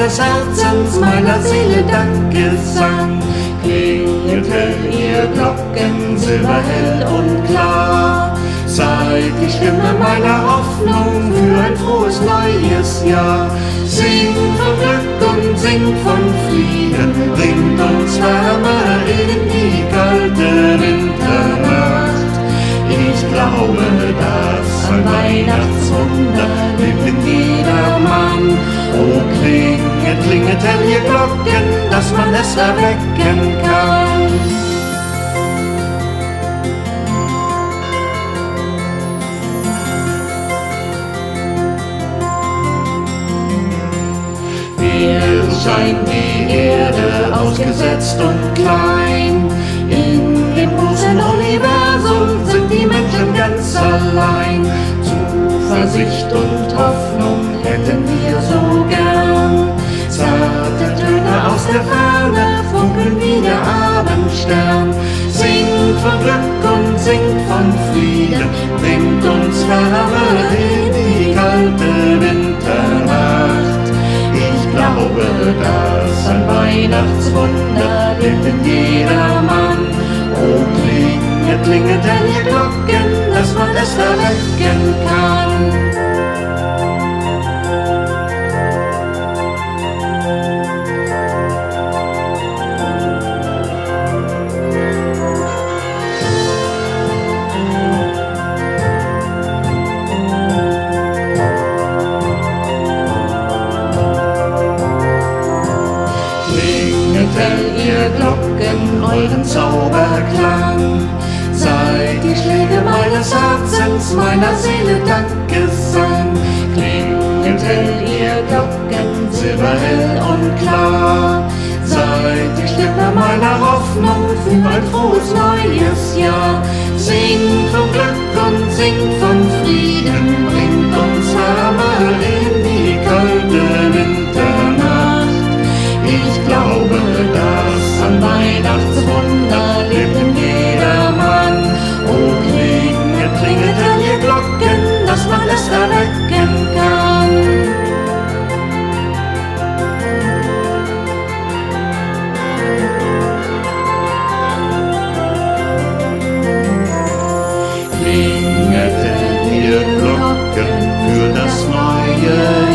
meines Herzens, meiner Seele Dankgesang. Klingelte ihr Glocken silberhell und klar, seid die Stimme meiner Hoffnung für ein frohes neues Jahr. Singt von Glück und singt von Frieden, bringt uns Wärme in die kalte Winternacht. Ich glaube, dass ein Weihnachtswunder lebt in jedermann. O klinget, klinget hell ihr Glocken, dass man es erwecken kann. Scheint die Erde ausgesetzt und klein. In dem großen Universum sind die Menschen ganz allein. Zuversicht und Hoffnung hätten wir so gern. Zarte Töne aus der Ferne funkeln wie der Abendstern. Singt von Glück und singt von Frieden, bringt uns Wärme in die kalte Winternacht. Ich glaube, dass ein Weihnachtswunder lebt in jedermann. O klinget, klinget hell ihr Glocken, dass man es erwecken kann. Ihr Glocken, euren Zauberklang, seid die Schläge meines Herzens, meiner Seele Dankgesang. Klinget hell ihr Glocken, silberhell und klar, seid die Stimme meiner Hoffnung für ein frohes neues Jahr. Singt von Glück und singt von Frieden, bringt uns Wärme in die kalte Winternacht. Ich glaube, dass ein Weihnachtswunder lebt in jedermann. O klinget, klinget hell ihr Glocken, dass man es erwecken kann. Klinget hell ihr Glocken für das neue